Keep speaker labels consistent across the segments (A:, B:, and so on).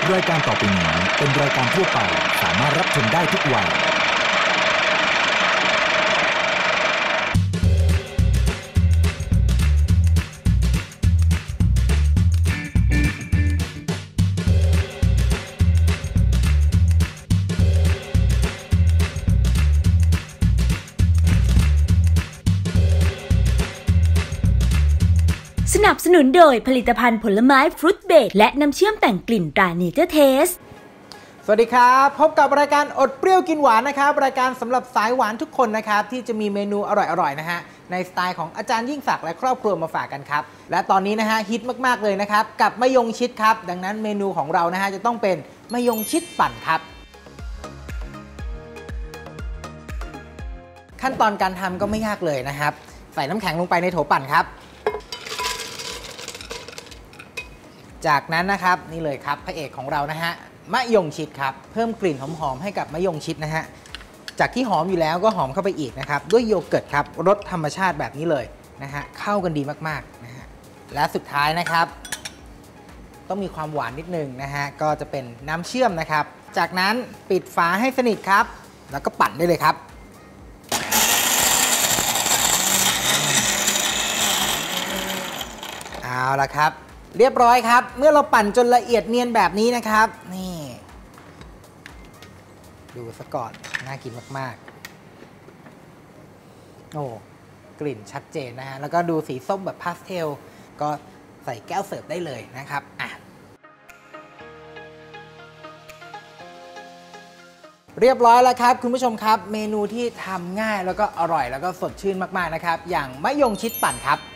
A: รายการต่อไปนี้เป็นรายการทั่วไปสามารถรับชมได้ทุกวัย
B: สนับสนุนโดยผลิตภัณฑ์ผลไม้ฟรุตเบรดและน้ำเชื่อมแต่งกลิ่นตราเนเจอร์เทส
C: สวัสดีครับพบกับรายการอดเปรี้ยวกินหวานนะครับรายการสำหรับสายหวานทุกคนนะครับที่จะมีเมนูอร่อยๆนะฮะในสไตล์ของอาจารย์ยิ่งศักดิ์และครอบครัวมาฝากกันครับและตอนนี้นะฮะฮิตมากๆเลยนะครับกับมะยงชิดครับดังนั้นเมนูของเรานะฮะจะต้องเป็นมะยงชิดปั่นครับขั้นตอนการทำก็ไม่ยากเลยนะครับใส่น้ำแข็งลงไปในโถปั่นครับจากนั้นนะครับนี่เลยครับพระเอกของเรานะฮะมะยงชิดครับเพิ่มกลิ่นหอมๆให้กับมะยงชิดนะฮะจากที่หอมอยู่แล้วก็หอมเข้าไปอีกนะครับด้วยโยเกิร์ตครับรสธรรมชาติแบบนี้เลยนะฮะเข้ากันดีมากๆนะฮะและสุดท้ายนะครับต้องมีความหวานนิดนึงนะฮะก็จะเป็นน้ำเชื่อมนะครับจากนั้นปิดฝาให้สนิทครับแล้วก็ปั่นได้เลยครับเอาละครับเรียบร้อยครับเมื่อเราปั่นจนละเอียดเนียนแบบนี้นะครับนี่ดูซะก่อนน่ากินมากๆโอ้กลิ่นชัดเจนนะฮะแล้วก็ดูสีส้มแบบพาสเทลก็ใส่แก้วเสิร์ฟได้เลยนะครับเรียบร้อยแล้วครับคุณผู้ชมครับเมนูที่ทำง่ายแล้วก็อร่อยแล้วก็สดชื่นมากๆนะครับอย่างมะยงชิดปั่นครับ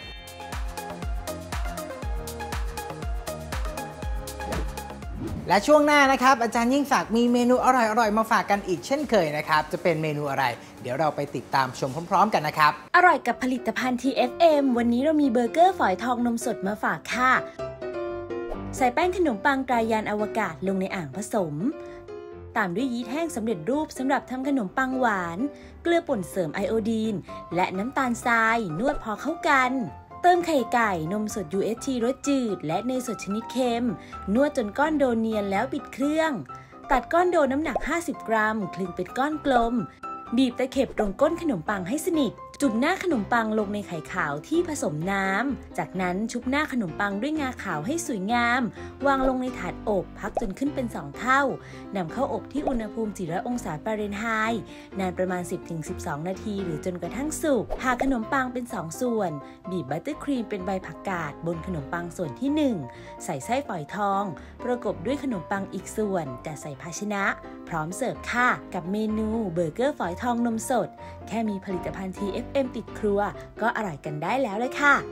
C: และช่วงหน้านะครับอาจารย์ยิ่งศักดิ์มีเมนูอร่อยๆมาฝากกันอีกเช่นเคยนะครับจะเป็นเมนูอะไรเดี๋ยวเราไปติดตามชมพร้อมๆกันนะครับ
B: อร่อยกับผลิตภัณฑ์ TFM วันนี้เรามีเบอร์เกอร์ฝอยทองนมสดมาฝากค่ะใส่แป้งขนมปังตรายานอวกาศลงในอ่างผสมตามด้วยยีสต์แห้งสำเร็จรูปสำหรับทำขนมปังหวานเกลือป่นเสริมไอโอดีนและน้ำตาลทรายนวดพอเข้ากันเติมไข่ไก่นมสด UHT รสจืดและเนยสดชนิดเค็มนวดจนก้อนโดเนียนแล้วปิดเครื่องตัดก้อนโดน้ำหนัก50 กรัมคลึงเป็นก้อนกลมบีบตะเข็บตรงก้นขนมปังให้สนิทจุ่มหน้าขนมปังลงในไข่ขาวที่ผสมน้ำจากนั้นชุบหน้าขนมปังด้วยงาขาวให้สวยงามวางลงในถาดอบพักจนขึ้นเป็น2เท่านำเข้าอบที่อุณหภูมิ400 องศาฟาเรนไฮต์นานประมาณ 10-12 นาทีหรือจนกระทั่งสุกผ่าขนมปังเป็น2ส่วนบีบบัตเตอร์ครีมเป็นใบผักกาดบนขนมปังส่วนที่1ใส่ไส้ฝอยทองประกบด้วยขนมปังอีกส่วนแต่ใส่ภาชนะพร้อมเสิร์ฟค่ะกับเมนูเบอร์เกอร์ฝอยทองนมสดแค่มีผลิตภัณฑ์ TFM ติดครัวก็อร่อยกันได้แล้วเลยค่ะ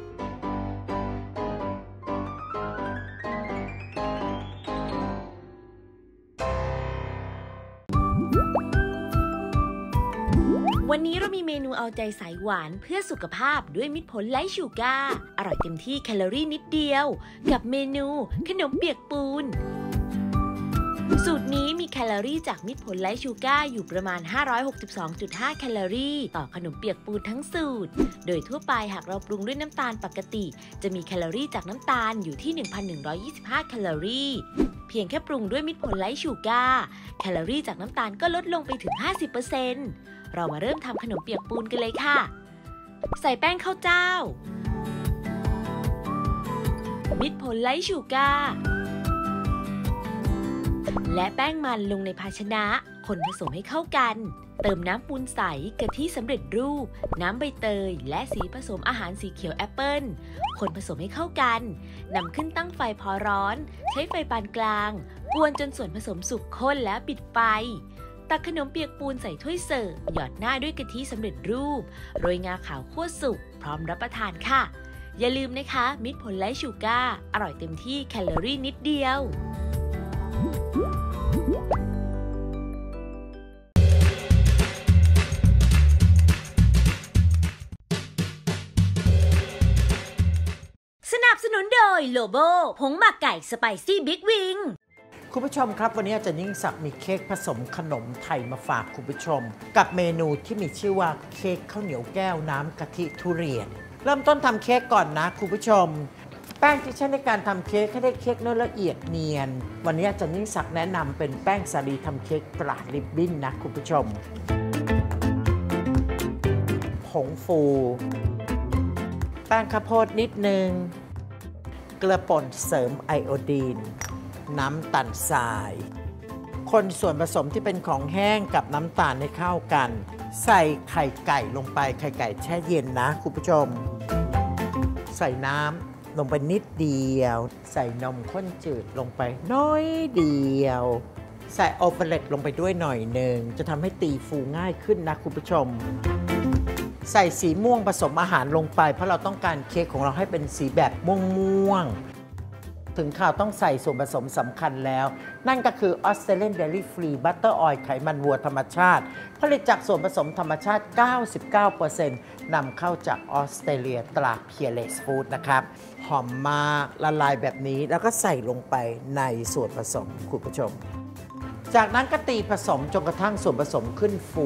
B: วันนี้เรามีเมนูเอาใจสายหวานเพื่อสุขภาพด้วยมิตรผลไร้ชูการ์อร่อยเต็มที่แคลอรี่นิดเดียวกับเมนูขนมเปียกปูนสูตรนี้มีแคลอรี่จากมิตรผลไร้ชูการ์อยู่ประมาณ 562.5 แคลอรี่ต่อขนมเปียกปูนทั้งสูตรโดยทั่วไปหากเราปรุงด้วยน้ำตาลปกติจะมีแคลอรี่จากน้ำตาลอยู่ที่ 1,125 แคลอรี่เพียงแค่ปรุงด้วยมิตรผลไร้ชูการ์แคลอรี่จากน้ำตาลก็ลดลงไปถึง 50% เรามาเริ่มทำขนมเปียกปูนกันเลยค่ะใส่แป้งข้าวเจ้ามิตรผลไร้ชูการ์และแป้งมันลงในภาชนะคนผสมให้เข้ากันเติมน้ำปูนใสกะทิสำเร็จรูปน้ำใบเตยและสีผสมอาหารสีเขียวแอปเปิ้ลคนผสมให้เข้ากันนำขึ้นตั้งไฟพอร้อนใช้ไฟปานกลางกวนจนส่วนผสมสุกข้นแล้วปิดไฟตักขนมเปียกปูนใส่ถ้วยเสิร์ฟหยอดหน้าด้วยกะทิสำเร็จรูปโรยงาขาวคั่วสุกพร้อมรับประทานค่ะอย่าลืมนะคะมิตรผลไร้ชูการ์อร่อยเต็มที่แคลอรี่นิดเดียวสนับสนุนโดยโลโบผงหมักไก่สไปซี่บิ๊กวิง
C: คุณผู้ชมครับวันนี้อาจารย์ยิ่งศักดิ์มีเค้กผสมขนมไทยมาฝากคุณผู้ชมกับเมนูที่มีชื่อว่าเค้กข้าวเหนียวแก้วน้ำกะทิทุเรียนเริ่มต้นทำเค้กก่อนนะคุณผู้ชม
D: แป้งที่ใช้ในการทำเค้กให้ได้เค้กเนื้อละเอียดเนียนวันนี้อาจารย์ยิ่งศักดิ์แนะนำเป็นแป้งสาลีทำเค้กตราริบบิ้นนะคุณผู้ชมผงฟูแป้งข้าวโพดนิดนึงเกลือป่นเสริมไอโอดีนน้ำตาลทรายคนส่วนผสมที่เป็นของแห้งกับน้ำตาลให้เข้ากันใส่ไข่ไก่ลงไปไข่ไก่แช่เย็นนะคุณผู้ชมใส่น้ำลงไปนิดเดียวใส่นมข้นจืดลงไปน้อยเดียวใส่โอเปเรตลงไปด้วยหน่อยหนึ่งจะทำให้ตีฟูง่ายขึ้นนะคุณผู้ชมใส่สีม่วงผสมอาหารลงไปเพราะเราต้องการเค้กของเราให้เป็นสีแบบม่วงถึงข่าวต้องใส่ส่วนผสมสำคัญแล้วนั่นก็คือ Australian Dairy Free Butter Oil ไขมันวัวธรรมชาติผลิตจากส่วนผสมธรรมชาติ 99% นำเข้าจากออสเตรเลียตรา Peerless Food นะครับหอมมากละลายแบบนี้แล้วก็ใส่ลงไปในส่วนผสมคุณผู้ชมจากนั้นก็ตีผสมจนกระทั่งส่วนผสมขึ้นฟู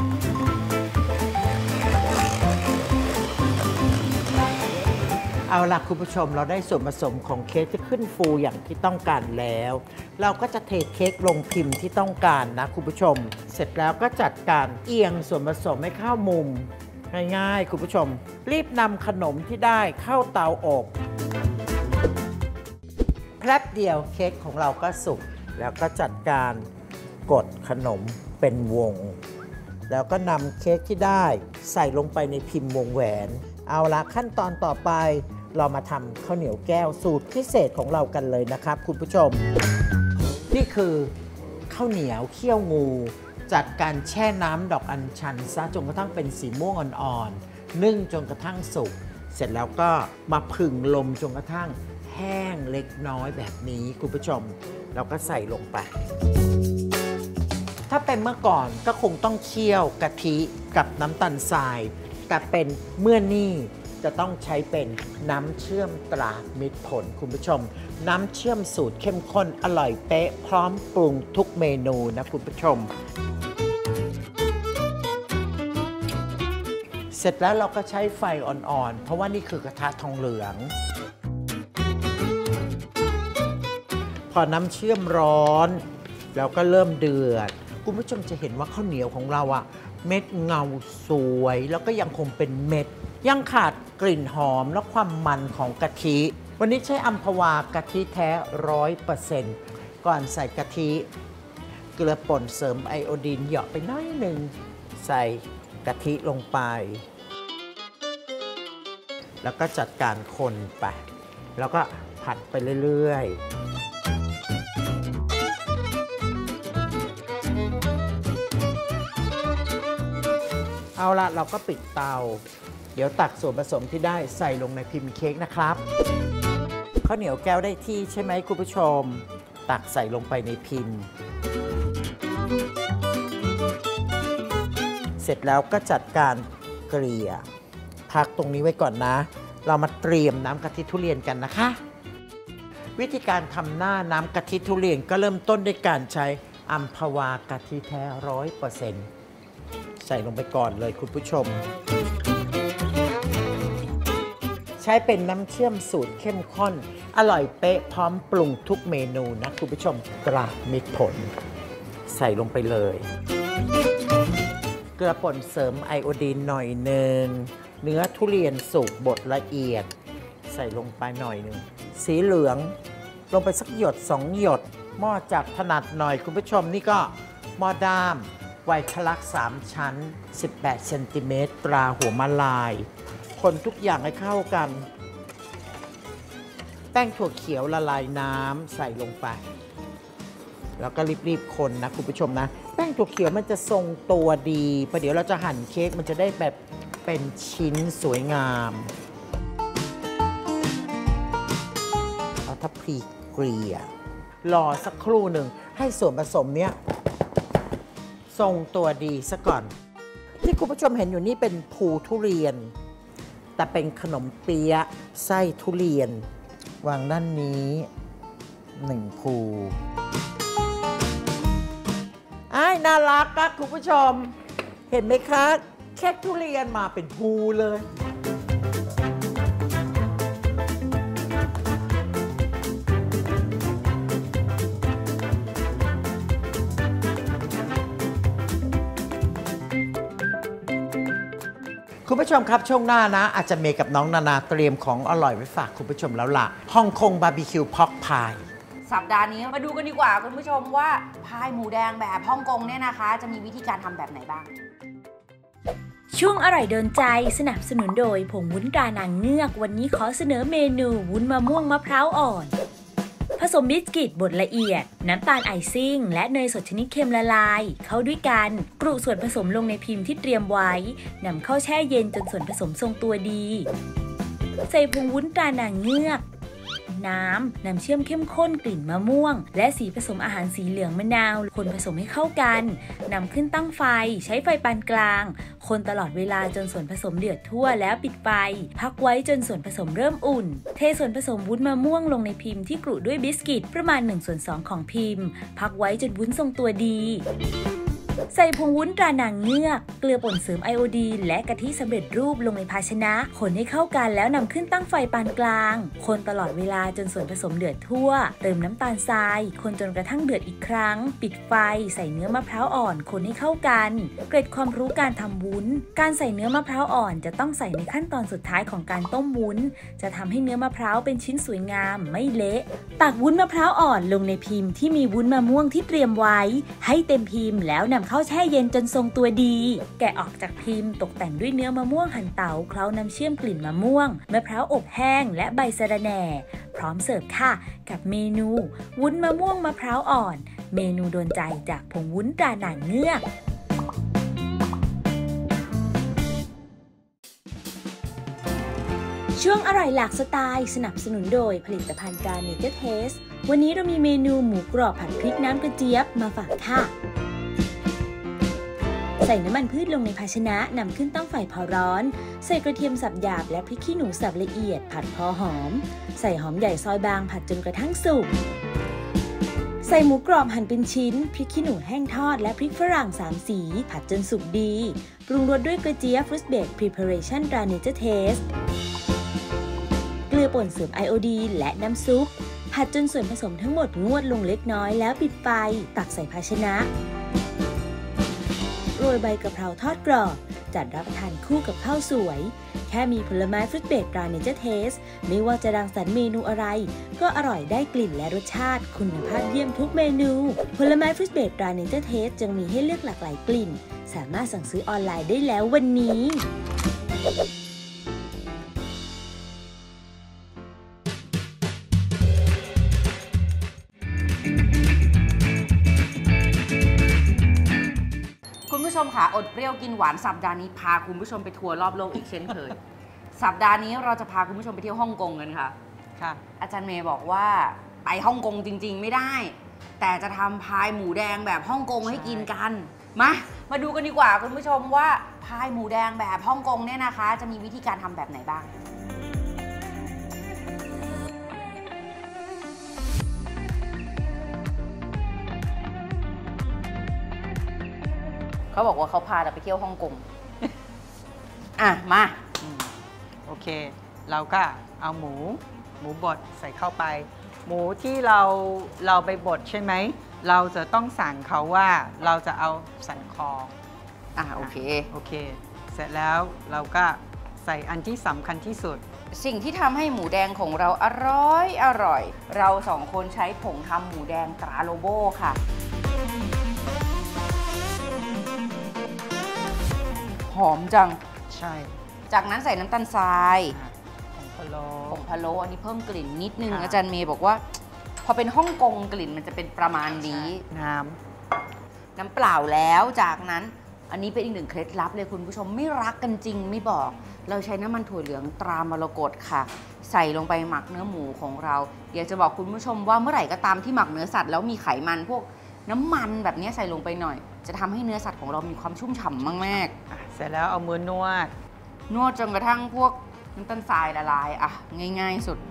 D: เอาล่ะคุณผู้ชมเราได้ส่วนผสมของเค้กที่ขึ้นฟูอย่างที่ต้องการแล้วเราก็จะเทเค้กลงพิมพ์ที่ต้องการนะคุณผู้ชมเสร็จแล้วก็จัดการเอียงส่วนผสมให้เข้ามุมง่ายๆคุณผู้ชมรีบนำขนมที่ได้เข้าเตาอบแป๊บเดียวเค้กของเราก็สุกแล้วก็จัดการกดขนมเป็นวงแล้วก็นำเค้กที่ได้ใส่ลงไปในพิมพ์วงแหวนเอาละขั้นตอนต่อไปเรามาทำข้าวเหนียวแก้วสูตรพิเศษของเรากันเลยนะครับคุณผู้ชมนี่คือข้าวเหนียวเขี้ยวงูจัดการแช่น้ำดอกอัญชันซะจนกระทั่งเป็นสีม่วงอ่อนๆนึ่งจนกระทั่งสุกเสร็จแล้วก็มาผึ่งลมจนกระทั่งแห้งเล็กน้อยแบบนี้คุณผู้ชมเราก็ใส่ลงไปถ้าเป็นเมื่อก่อนก็คงต้องเคี่ยวกะทิกับน้ำตาลทรายแต่เป็นเมื่อนี่จะต้องใช้เป็นน้ำเชื่อมตรามิตรผลคุณผู้ชมน้ำเชื่อมสูตรเข้มข้นอร่อยเป๊ะพร้อมปรุงทุกเมนูนะคุณผู้ชมเสร็จแล้วเราก็ใช้ไฟอ่อนๆเพราะว่านี่คือกระทะทองเหลืองพอน้ำเชื่อมร้อนแล้วก็เริ่มเดือดคุณผู้ชมจะเห็นว่าข้าวเหนียวของเราอะเม็ดเงาสวยแล้วก็ยังคงเป็นเม็ดยังขาดกลิ่นหอมและความมันของกะทิวันนี้ใช้อัมพวากะทิแท้ 100% ก่อนใส่กะทิเกลือป่นเสริมไอโอดีนเหยาะไปน้อยหนึ่งใส่กะทิลงไปแล้วก็จัดการคนไปแล้วก็ผัดไปเรื่อยๆเอาละเราก็ปิดเตาเดี๋ยวตักส่วนผสมที่ได้ใส่ลงในพิมพ์เค้กนะครับข้าวเหนียวแก้วได้ที่ใช่ไหมคุณผู้ชมตักใส่ลงไปในพิมพ์เสร็จแล้วก็จัดการเกลี่ยพักตรงนี้ไว้ก่อนนะเรามาเตรียมน้ำกะทิทุเรียนกันนะคะวิธีการทำหน้าน้ำกะทิทุเรียนก็เริ่มต้นด้วยการใช้อัมพวากะทิแท้ 100%ใส่ลงไปก่อนเลยคุณผู้ชมใช้เป็นน้ำเชื่อมสูตรเข้มข้นอร่อยเป๊ะพร้อมปรุงทุกเมนูนะคุณผู้ชมตรามิตรผลใส่ลงไปเลยเกลือป่นเสริมไอโอดีนหน่อยหนึ่งเนื้อทุเรียนสุกบดละเอียดใส่ลงไปหน่อยหนึ่งสีเหลืองลงไปสักหยด2 หยดหม้อจับถนัดหน่อยคุณผู้ชมนี่ก็หม้อด้ามไวทลัก3 ชั้น18 เซนติเมตรตราหัวมะลายคนทุกอย่างให้เข้ากันแป้งถั่วเขียวละลายน้ำใส่ลงไปแล้วก็รีบๆคนนะคุณผู้ชมนะแป้งถั่วเขียวมันจะทรงตัวดีประเดี๋ยวเราจะหั่นเค้กมันจะได้แบบเป็นชิ้นสวยงามเอาทัพพีเกลี่ยรอสักครู่หนึ่งให้ส่วนผสมเนี้ยทรงตัวดีซะก่อนที่คุณผู้ชมเห็นอยู่นี่เป็นภูทุเรียนแต่เป็นขนมเปี๊ยะไส้ทุเรียนวางด้านนี้1 ภูน่ารักครับคุณผู้ชมเห็นไหมคะเค้กทุเรียนมาเป็นภูเลยคุณผู้ชมครับช่วงหน้านะอาจจะเมย์กับน้องนานาเตรียมของอร่อยไว้ฝากคุณผู้ชมแล้วล่ะฮ่องกงบาร์บีคิวพอกพาย
E: สัปดาห์นี้มาดูกันดีกว่าคุณผู้ชมว่าพายหมูแดงแบบฮ่องกงเนี่ยนะคะจะมีวิธีการทำแบบไหนบ้าง
B: ช่วงอร่อยโดนใจสนับสนุนโดยผงวุ้นตรานางเงือกวันนี้ขอเสนอเมนูวุ้นมะม่วงมะพร้าวอ่อนผสมบิสกิตบดละเอียดน้ำตาลไอซิ่งและเนยสดชนิดเค็มละลายเข้าด้วยกันกรุส่วนผสมลงในพิมพ์ที่เตรียมไว้นำเข้าแช่เย็นจนส่วนผสมทรงตัวดีใส่ผงวุ้นตรานางเงือกน้ำเชื่อมเข้มข้นกลิ่นมะม่วงและสีผสมอาหารสีเหลืองมะนาวคนผสมให้เข้ากันนำขึ้นตั้งไฟใช้ไฟปานกลางคนตลอดเวลาจนส่วนผสมเดือดทั่วแล้วปิดไฟพักไว้จนส่วนผสมเริ่มอุ่นเทส่วนผสมวุ้นมะม่วงลงในพิมพ์ที่กรุด้วยบิสกิตประมาณ1/2ของพิมพ์พักไว้จนวุ้นทรงตัวดีใส่ผงวุ้นตรานางเงือกเกลือป่นเสริมไอโอดีนและกะทิสำเร็จรูปลงในภาชนะคนให้เข้ากันแล้วนำขึ้นตั้งไฟปานกลางคนตลอดเวลาจนส่วนผสมเดือดทั่วเติมน้ำตาลทรายคนจนกระทั่งเดือดอีกครั้งปิดไฟใส่เนื้อมะพร้าวอ่อนคนให้เข้ากันเกร็ดความรู้การทำวุ้นการใส่เนื้อมะพร้าวอ่อนจะต้องใส่ในขั้นตอนสุดท้ายของการต้มวุ้นจะทำให้เนื้อมะพร้าวเป็นชิ้นสวยงามไม่เละตักวุ้นมะพร้าวอ่อนลงในพิมพ์ที่มีวุ้นมะม่วงที่เตรียมไว้ให้เต็มพิมพ์แล้วนำเข้าแช่เย็นจนทรงตัวดีแกะออกจากพิมพ์ตกแต่งด้วยเนื้อมะม่วงหั่นเต๋าเคล้าน้ำเชื่อมกลิ่นมะม่วงมะพร้าวอบแห้งและใบสะระแหน่พร้อมเสิร์ฟค่ะกับเมนูวุ้นมะม่วงมะพร้าวอ่อนเมนูโดนใจจากผงวุ้นตรานางเงือกช่วงอร่อยหลากสไตล์สนับสนุนโดยผลิตภัณฑ์ตราเนเจอร์เทสวันนี้เรามีเมนูหมูกรอบผัดพริกน้ำกระเจี๊ยบมาฝากค่ะใส่น้ำมันพืชลงในภาชนะนำขึ้นตั้งไฟพอร้อนใส่กระเทียมสับหยาบและพริกขี้หนูสับละเอียดผัดพอหอมใส่หอมใหญ่ซอยบางผัดจนกระทั่งสุกใส่หมูกรอบหั่นเป็นชิ้นพริกขี้หนูแห้งทอดและพริกฝรั่ง3สีผัดจนสุกดีปรุงรสด้วยกระเจี๊ยบ Fruit Bake Preparation ตรา Nature Taste เกลือป่นเสริมไอโอดีนและน้ำซุปผัดจนส่วนผสมทั้งหมดงวดลงเล็กน้อยแล้วปิดไฟตักใส่ภาชนะโรยใบกะเพราทอดกรอบจัดรับประทานคู่กับข้าวสวยแค่มีผลไม้ฟรุตเบรดตรา Nature Taste ไม่ว่าจะรังสรรค์เมนูอะไรก็อร่อยได้กลิ่นและรสชาติคุณภาพเยี่ยมทุกเมนูผลไม้ฟรุตเบรดตรา Nature Taste จึงมีให้เลือกหลากหลายกลิ่นสามารถสั่งซื้อออนไลน์ได้แล้ววันนี้
E: คุณผู้ชมค่ะอดเปรี้ยวกินหวานสัปดาห์นี้พาคุณผู้ชมไปทัวร์รอบโลกอีกเช่นเคย สัปดาห์นี้เราจะพาคุณผู้ชมไปเที่ยวฮ่องกงกันค่ะค่ะอาจารย์เมย์บอกว่าไปฮ่องกงจริงๆไม่ได้แต่จะทำพายหมูแดงแบบฮ่องกงให้กินกันมาดูกันดีกว่าคุณผู้ชมว่าพายหมูแดงแบบฮ่องกงเนี่ยนะคะจะมีวิธีการทำแบบไหนบ้างเขาบอกว่าเขาพาเราไปเที่ยวฮ่องกงมา
D: โอเคเราก็เอาหมูบดใส่เข้าไปหมูที่เราไปบดใช่ไหมเราจะต้องสั่งเขาว่าเราจะเอาสันคอ
E: โอเค
D: เสร็จแล้วเราก็ใส่อันที่สำคัญที่สุด
E: สิ่งที่ทำให้หมูแดงของเราอร่อยเรา2คนใช้ผงทำหมูแดงตราโลโบค่ะหอมจัง
D: ใช่
E: จากนั้นใส่น้ำตาลทราย
D: ผงพะโ
E: ล้อันนี้เพิ่มกลิ่นนิดนึงอาจารย์เมย์บอกว่าพอเป็นฮ่องกงกลิ่นมันจะเป็นประมาณนี้น้ำเปล่าแล้วจากนั้นอันนี้เป็นอีกหนึ่งเคล็ดลับเลยคุณผู้ชมไม่รักกันจริงไม่บอกเราใช้น้ำมันถั่วเหลืองตรามรกตค่ะใส่ลงไปหมักเนื้อหมูของเราอยากจะบอกคุณผู้ชมว่าเมื่อไหร่ก็ตามที่หมักเนื้อสัตว์แล้วมีไขมันพวกน้ำมันแบบนี้ใส่ลงไปหน่อยจะทำให้เนื้อสัตว์ของเรามีความชุ่มฉ่ำมาก
D: ๆเสร็จแล้วเอามือนวด
E: จนกระทั่งพวกน้ำตาลทรายละลายง่ายๆสุด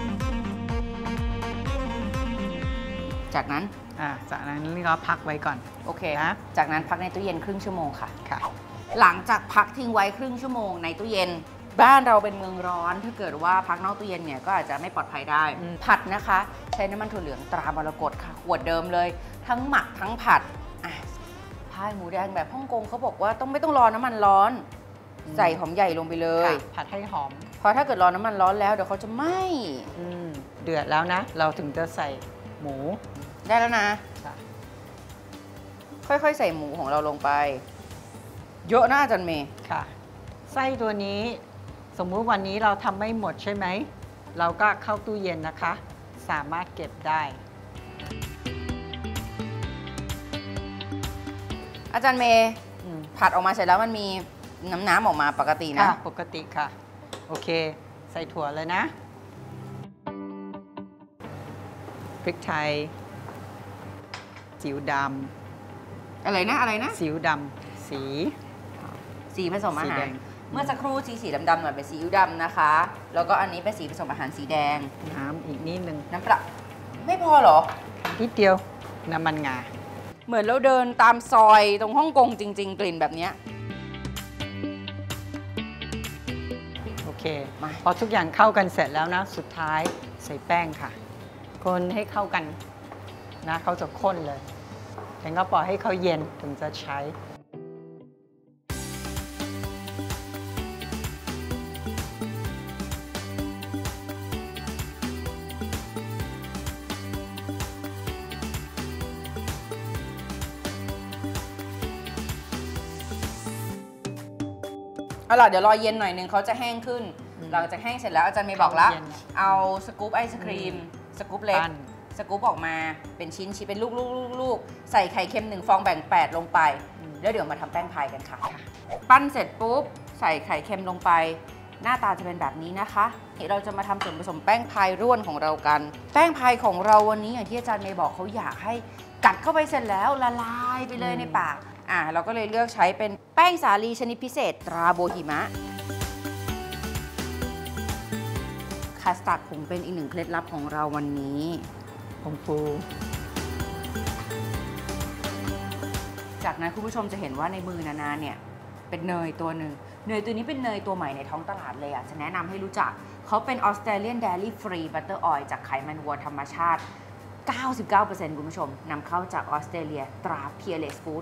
E: จากนั้น
D: นี่ก็พักไว้ก่อน
E: โอเคนะจากนั้นพักในตู้เย็นครึ่งชั่วโมงค่ะหลังจากพักทิ้งไว้ครึ่งชั่วโมงในตู้เย็นบ้านเราเป็นเมืองร้อนถ้าเกิดว่าพักนอกตู้เย็นเนี่ยก็อาจจะไม่ปลอดภัยได้ผัดนะคะใช้น้ำมันถั่วเหลืองตรามรกตค่ะขวดเดิมเลยทั้งหมักทั้งผัดพายหมูแดงแบบฮ่องกงเขาบอกว่าไม่ต้องรอน้ำมันร้อนใส่หอมใหญ่ลงไปเลย
D: ผัดให้หอม
E: เพราะถ้าเกิดรอน้ำมันร้อนแล้วเดี๋ยวเขาจะไหม้
D: เดือดแล้วนะ เราถึงจะใส่หมู
E: ได้แล้วนะ
D: ค่ะ
E: ค่อยๆใส่หมูของเราลงไปเยอะนะอาจารย์เมย์
D: ค่ะ ไส้ตัวนี้สมมุติวันนี้เราทำไม่หมดใช่ไหม เราก็เข้าตู้เย็นนะคะ สามารถเก็บได้
E: อาจารย์เมย์ผัดออกมาเสร็จแล้วมันมีน้ำออกมาปกตินะ
D: ปกติค่ะ โอเค ใส่ถั่วเลยนะ พริกไทยซีอิ๊วด
E: อะไรนะ
D: ำซีอิ๊วดำ
E: สีผสมอา
D: สี
E: หา
D: แด
E: รง เมื่อสักครู่สีดำๆหน่อยเป็นซีอิ๊วดำนะคะ แล้วก็อันนี้เป็นสีผสมอาหารสีแดง
D: น้ำอีกนิดนึง
E: น้ำปลาไม่พอเหรอ
D: นิดเดียวน้ำมันงา
E: เหมือนเราเดินตามซอยตรงฮ่องกงจริง ๆ กลิ่นแบบเนี้ย
D: โอเค
E: มา
D: พอทุกอย่างเข้ากันเสร็จแล้วนะ สุดท้ายใส่แป้งค่ะ คนให้เข้ากันนะเขาจะข้นเลยแต่ก็ปล่อยให้เขาเย็นถึงจะใช้
E: เอาล่ะเดี๋ยวรอเย็นหน่อยนึงเขาจะแห้งขึ้น หลังจากแห้งเสร็จแล้วอาจารย์เมย์บอกแล้ว
D: เย็น
E: เอาสกู๊ปไอศครีม สกู๊ปเล็ก
D: ปั้น
E: สกู๊ปออกมาเป็นชิ้นเป็นลูกใส่ไข่เค็ม1 ฟองแบ่ง8ลงไปแล้วเดี๋ยวมาทำแป้งพายกันค่ะ ปั้นเสร็จปุ๊บใส่ไข่เค็มลงไป หน้าตาจะเป็นแบบนี้นะคะเราจะมาทำส่วนผสมแป้งพายร่วนของเรากัน แป้งพายของเราวันนี้อย่างที่อาจารย์เมย์บอกเขาอยากให้กัดเข้าไปเสร็จแล้วละลายไปเลยในปากเราก็เลยเลือกใช้เป็นแป้งสาลีชนิดพิเศษตราโบหิมะคัสตาร์ดผงเป็นอีก1 เคล็ดลับของเราวันนี้
D: ผงฟู
E: จากนั้นคุณผู้ชมจะเห็นว่าในมือนานาเนี่ยเป็นเนยตัวหนึ่งเนยตัวนี้เป็นเนยตัวใหม่ในท้องตลาดเลยจะแนะนำให้รู้จักเขาเป็น Australian Dairy Free Butter Oil จากไขมันวัวธรรมชาติ 99% คุณผู้ชมนำเข้าจากออสเตรเลียตรา Peerless Food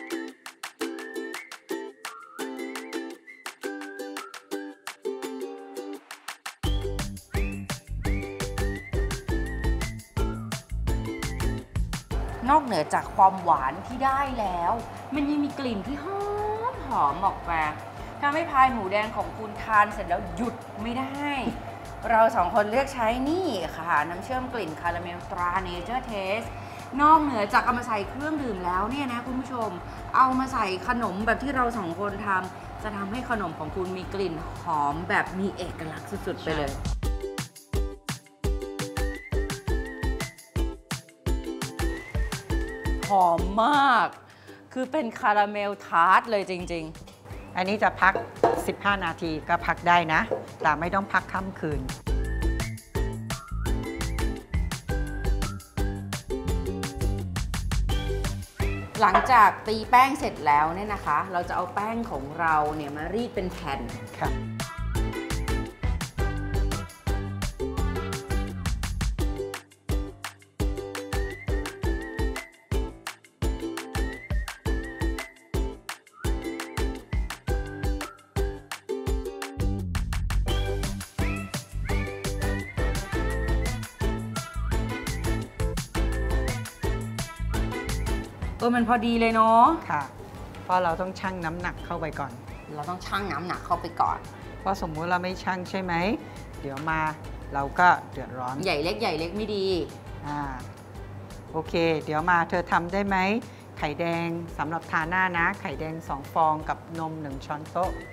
E: นอกเหนือจากความหวานที่ได้แล้ว มันยังมีกลิ่นที่หอมออกมาทำให้พายหมูแดงของคุณทานเสร็จแล้วหยุดไม่ได้ เรา2 คนเลือกใช้นี่ค่ะน้ำเชื่อมกลิ่นคาราเมลตรา Nature Taste นอกเหนือจากเอามาใส่เครื่องดื่มแล้วเนี่ยนะคุณผู้ชมเอามาใส่ขนมแบบที่เรา2 คนทำจะทำให้ขนมของคุณมีกลิ่นหอมแบบมีเอกลักษณ์สุดๆไปเลยหอมมากคือเป็นคาราเมลทาร์ตเลยจริงๆ
D: อันนี้จะพัก 15 นาทีก็พักได้นะ แต่ไม่ต้องพักค่ำคืน
E: หลังจากตีแป้งเสร็จแล้วเนี่ยนะคะ เราจะเอาแป้งของเราเนี่ยมารีดเป็นแผ่น
D: ครับ
E: มันพอดีเลยเนาะ
D: ค่ะ เพราะเราต้องชั่งน้ำหนักเข้าไปก่อน
E: เราต้องชั่งน้ำหนักเข้าไปก่อน
D: เพราะสมมุติเราไม่ชั่งใช่ไหม เดี๋ยวมาเราก็เดือดร้อน
E: ใหญ่เล็กไม่ดี
D: โอเค เดี๋ยวมาเธอทำได้ไหม ไข่แดงสำหรับทาหน้านะ ไข่แดง2 ฟองกับนม1 ช้อนโต๊ะ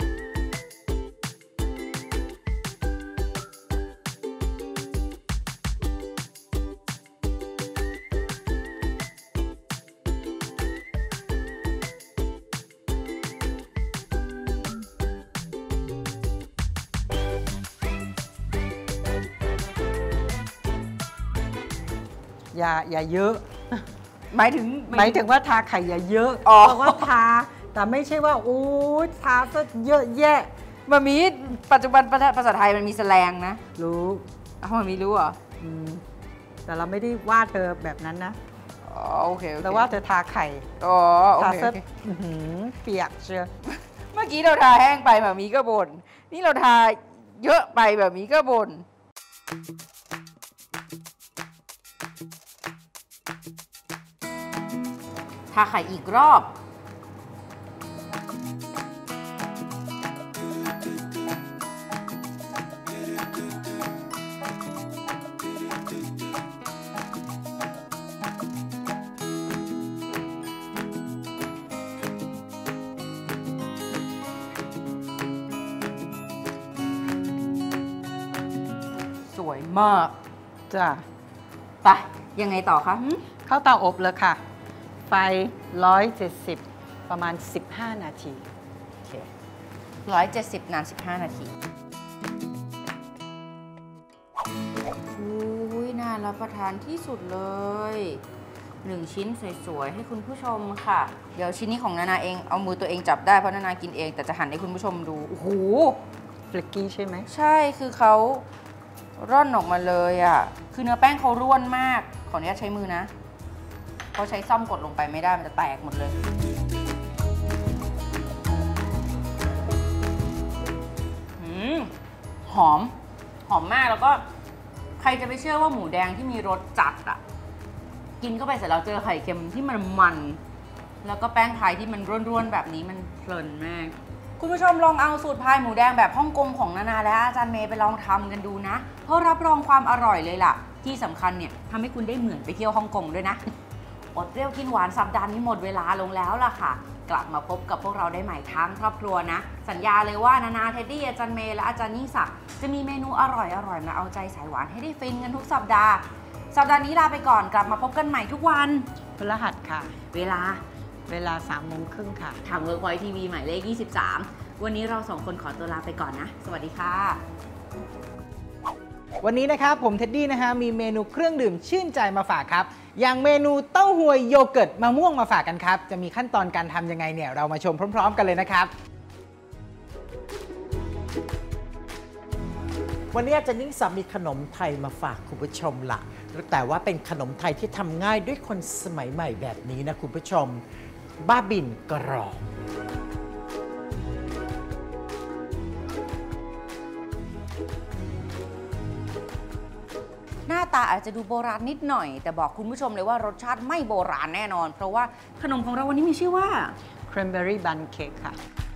D: อย่าเยอะ
E: หมายถึง
D: ว่าทาไข่อย่าเยอะ
E: อ๋อ
D: เพราะว่าทา แต่ไม่ใช่ว่าโอ้ทาซะเยอะแยะ
E: มามีปัจจุบันภาษาไทยมันมีแสลงนะ
D: รู้
E: มามีรู้เหรอ
D: แต่เราไม่ได้ว่าเธอแบบนั้นนะ
E: อ๋อโอเค
D: แต่ว่าเธอทาไข่
E: อ๋อโอ
D: ทา
E: เค
D: ซะเปียกเชียว
E: เมื่ออกี้เราทาแห้งไปแบบนี้ก็บ่นนี่เราทาเยอะไปแบบนี้ก็บ่นทาไข่อีกรอบสวยมาก
F: จ้ะ
E: ไปยังไงต่อคะ
F: เข้าเตาอบเลยค่ะ ไฟ 170 ประมาณ 15 นาที
E: 170 นาน 15 นาทีอุ้ยน่ารับประทานที่สุดเลย1ชิ้นสวยๆให้คุณผู้ชมค่ะ เดี๋ยวชิ้นนี้ของนานาเองเอามือตัวเองจับได้เพราะนานากินเองแต่จะหั่นให้คุณผู้ชมดูโอ้โห
F: ฟลิกกี้ใช่ไหม
E: ใช่คือเขาร่อนออกมาเลยอ่ะคือเนื้อแป้งเขาร่วนมากขออนุญาตใช้มือนะเพราะใช้ซ่อมกดลงไปไม่ได้มันจะแตกหมดเลยหอมมากแล้วก็ใครจะไปเชื่อว่าหมูแดงที่มีรสจัดอ่ะกินเข้าไปเสร็จแล้วเจอไข่เค็มที่มันแล้วก็แป้งพายที่มันร่วนๆแบบนี้มันเพลินมากคุณผู้ชมลองเอาสูตรพายหมูแดงแบบฮ่องกงของนานาและอาจารย์เมย์ไปลองทำกันดูนะเพราะรับรองความอร่อยเลยล่ะที่สำคัญเนี่ยทำให้คุณได้เหมือนไปเที่ยวฮ่องกงด้วยนะอดเปรี้ยวกินหวานสัปดาห์นี้หมดเวลาลงแล้วล่ะค่ะกลับมาพบกับพวกเราได้ใหม่ทั้งครอบครัวนะสัญญาเลยว่านานาเท็ดดี้อาจารย์เมย์และอาจารย์ยิ่งศักดิ์จะมีเมนูอร่อยมาเอาใจสายหวานให้ได้ฟินกันทุกสัปดาห์นี้ลาไปก่อนกลับมาพบกันใหม่ทุกวัน
F: พฤหัสค่ะ
E: เวลา
F: 3:30 ค่ะ
E: ทาง Workpoint TV หมายเลข 23 วันนี้เรา2 คนขอตัวลาไปก่อนนะ สวัสดีค่ะ
C: วันนี้นะครับผมเท็ดดี้นะฮะมีเมนูเครื่องดื่มชื่นใจมาฝากครับอย่างเมนูเต้าหวยโยเกิร์ตมะม่วงมาฝากกันครับจะมีขั้นตอนการทำยังไงเนี่ยเรามาชมพร้อมๆกันเลยนะครับ
D: วันนี้อาจารย์ยิ่งศักดิ์มีขนมไทยมาฝากคุณผู้ชมละแต่ว่าเป็นขนมไทยที่ทำง่ายด้วยคนสมัยใหม่แบบนี้นะคุณผู้ชมบ้าบินกรอบ
E: หน้าตาอาจจะดูโบราณนิดหน่อยแต่บอกคุณผู้ชมเลยว่ารสชาติไม่โบราณแน่นอนเพราะว่าขนมของเราวันนี้มีชื่อว่า
F: Cranberry Bun Cake ค่ะ